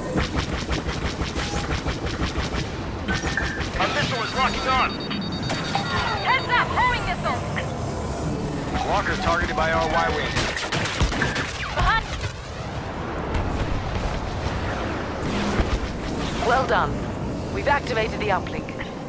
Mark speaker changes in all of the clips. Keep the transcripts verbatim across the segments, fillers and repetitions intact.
Speaker 1: Our missile is locking on.
Speaker 2: Heads up! Homing missile!
Speaker 1: Walker targeted by our Y-wing.
Speaker 2: Behind!
Speaker 3: Well done. We've activated the uplink.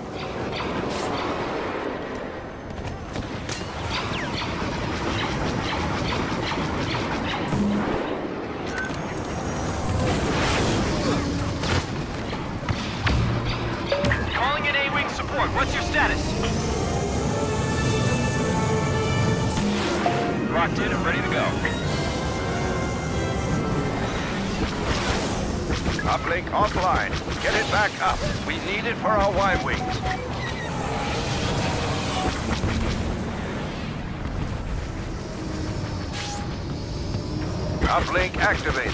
Speaker 1: Calling in A-wing support. What's your status? Locked in and ready to go. Uplink offline. Get it back up. We need it for our Y-wings. Uplink activated.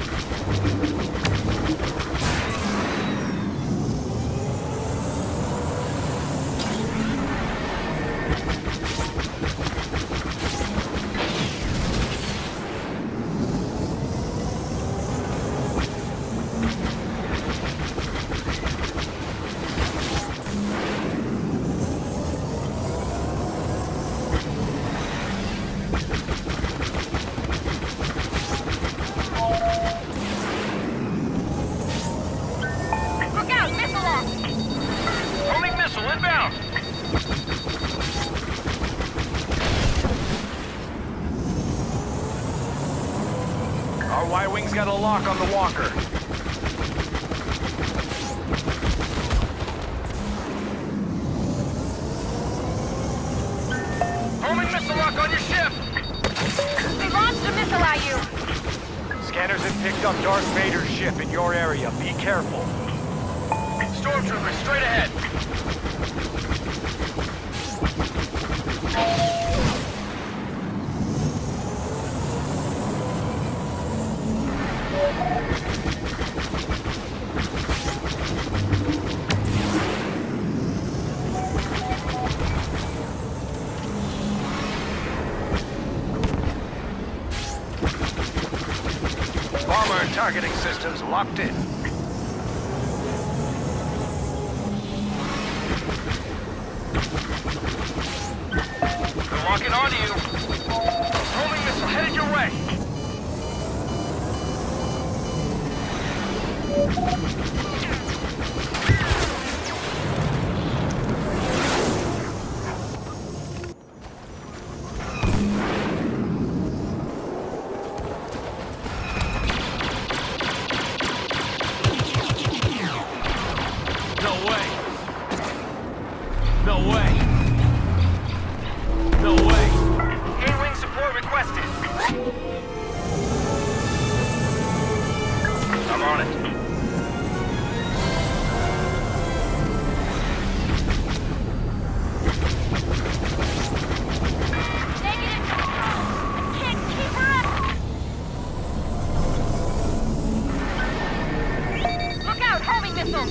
Speaker 1: Y-wing's got a lock on the walker. Homing missile lock on your ship!
Speaker 2: They launched a missile at you!
Speaker 1: Scanners have picked up Darth Vader's ship in your area. Be careful. Stormtroopers, straight ahead. Bomber targeting systems locked in. They're locking onto you. Homing missile headed your way. No way. No way. No way. A-wing support requested. I'm on it.
Speaker 2: Negative! I can't keep her up! Look out! Homing missile!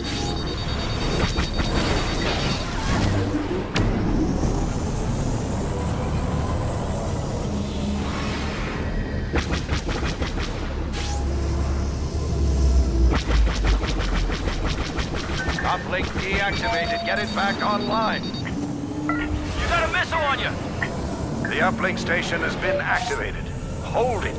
Speaker 1: Uplink deactivated. Get it back online. You got a missile on you! The uplink station has been activated. Hold it.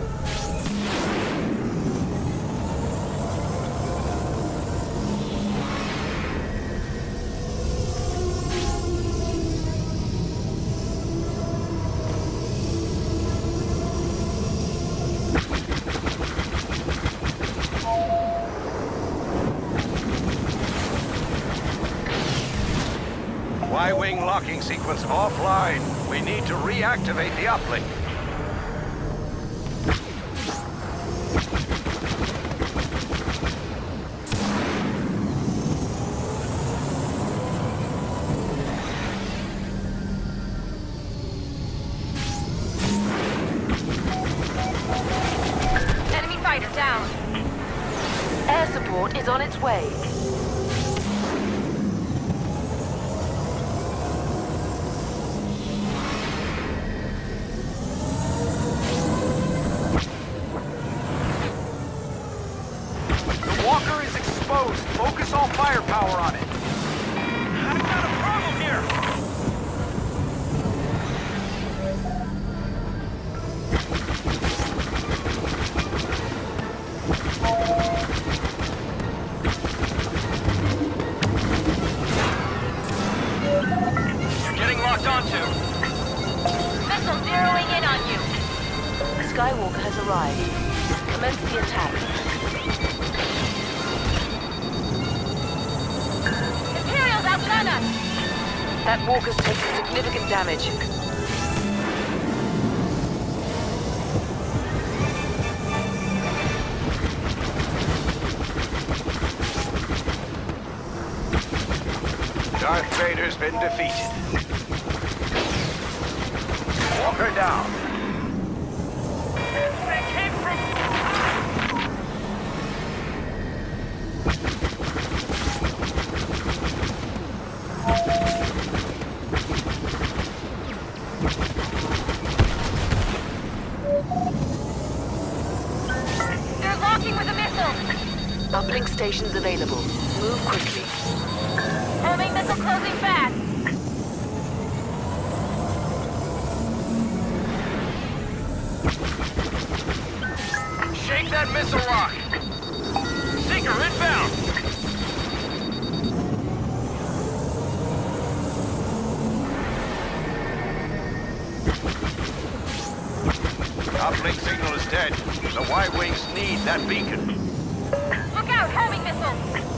Speaker 1: Y-wing locking sequence offline. We need to reactivate the uplink.
Speaker 2: Enemy fighter down!
Speaker 3: Air support is on its way.
Speaker 1: exposed. Focus all firepower on it. I've got a problem here. You're getting locked onto.
Speaker 2: Missile zeroing in on you.
Speaker 3: Skywalker has arrived. Commence the attack.
Speaker 2: Imperials outgun us.
Speaker 3: That walker's taking significant damage.
Speaker 1: Darth Vader's been defeated. Walker down. They came from...
Speaker 2: They're locking with a missile.
Speaker 3: Uplink stations available. Move quickly.
Speaker 2: Homing missile closing fast.
Speaker 1: Shake that missile lock. Seeker inbound. Uplink signal is dead. The Y-Wings need that beacon.
Speaker 2: Look out, homing missile.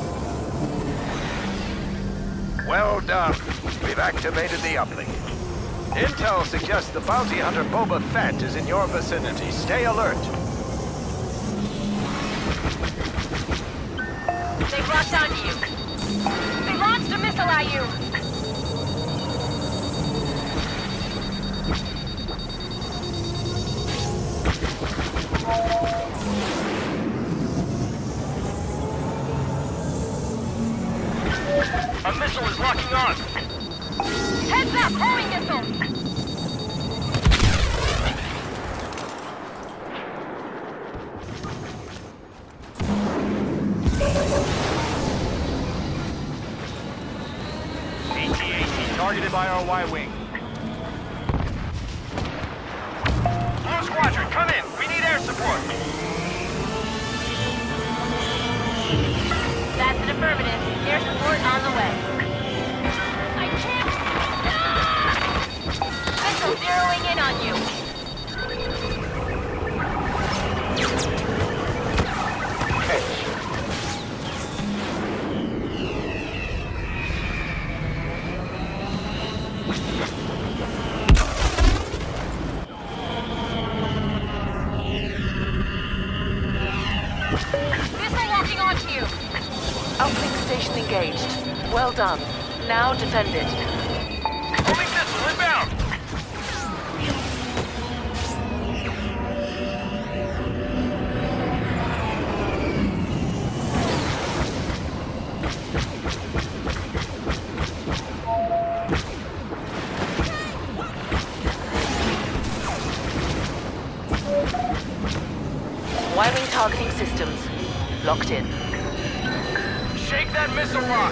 Speaker 1: Well done. We've activated the uplink. Intel suggests the bounty hunter Boba Fett is in your vicinity. Stay alert.
Speaker 2: They've locked onto you. They launched a missile at you.
Speaker 1: A missile is locking on.
Speaker 2: Heads up, homing missile.
Speaker 1: A T A T targeted by our Y-Wing. Blue Squadron, come in. We need air support.
Speaker 2: That's an affirmative. Air support on the way. I can't... Ah! Missile zeroing in on you. Missile locking onto you.
Speaker 3: Uplink station engaged. Well done. Now defend it.
Speaker 1: Homing missile inbound.
Speaker 3: Y-Wing targeting systems. Locked in.
Speaker 1: Shake that missile lock.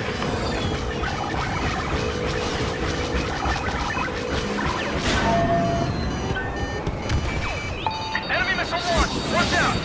Speaker 1: Enemy missile launched. Watch out.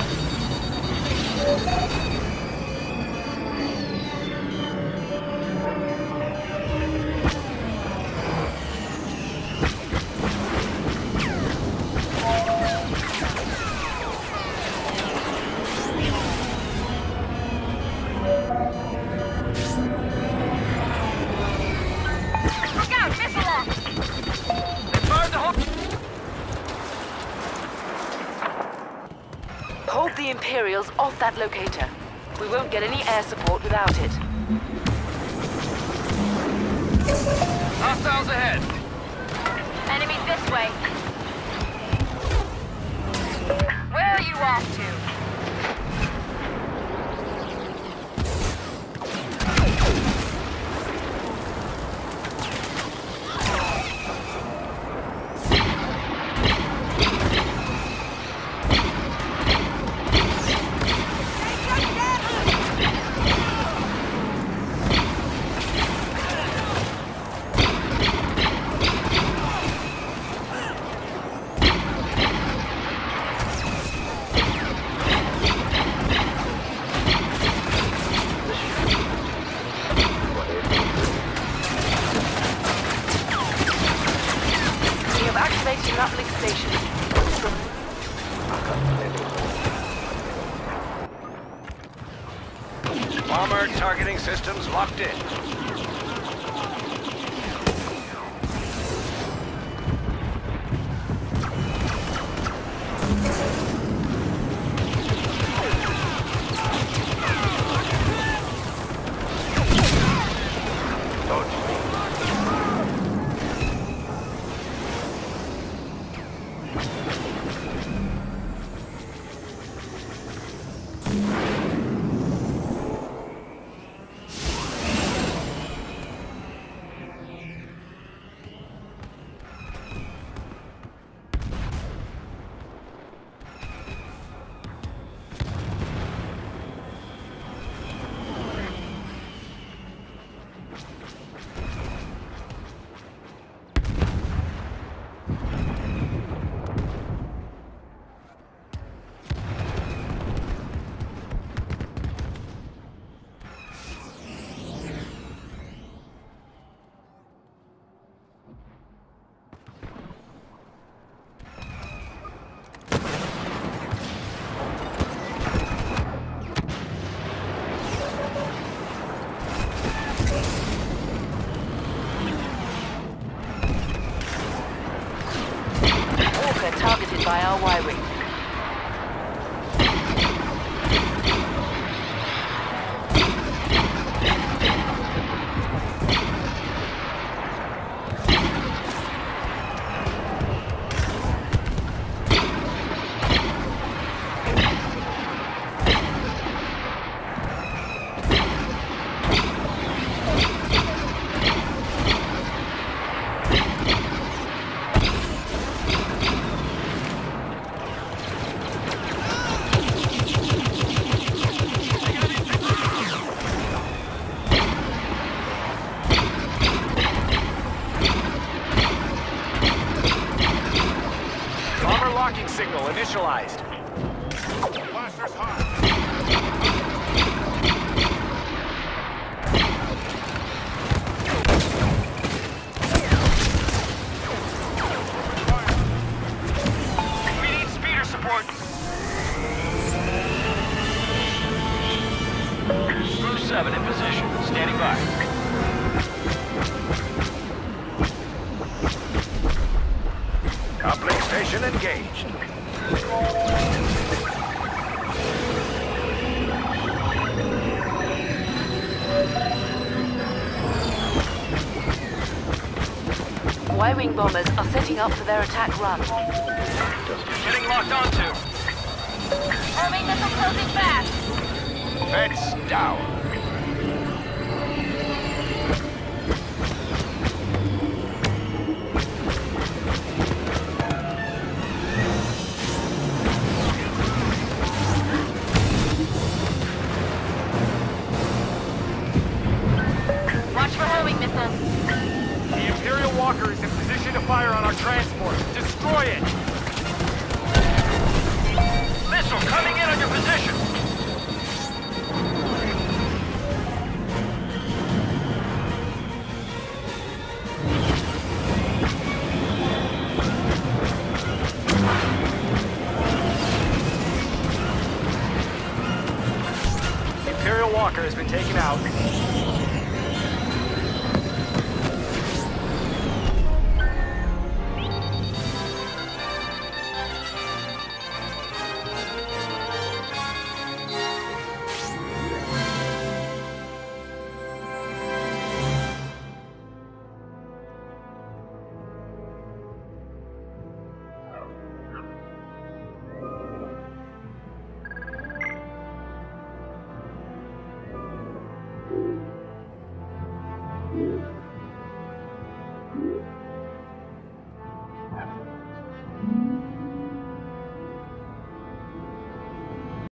Speaker 2: Look out, missile lock.
Speaker 1: They fired the whole...
Speaker 3: Hold the Imperials off that locator. We won't get any air support without it.
Speaker 1: Hostiles ahead.
Speaker 2: Enemies this way. Where are you off to?
Speaker 1: Bomber targeting systems locked in.
Speaker 3: Targeted by our Y-wing.
Speaker 4: Locking signal initialized. Blasters hot. We need speeder support.
Speaker 1: Crew seven in position, standing by. Uplink station engaged.
Speaker 3: Y-wing bombers are setting up for their attack run.
Speaker 1: Getting locked onto.
Speaker 2: Homing missile closing fast.
Speaker 1: Fence down.
Speaker 2: Watch for homing missiles.
Speaker 4: The Imperial Walker is in position to fire on our transport. Destroy it!
Speaker 1: Missile coming in on your position.
Speaker 4: The Imperial Walker has been taken out.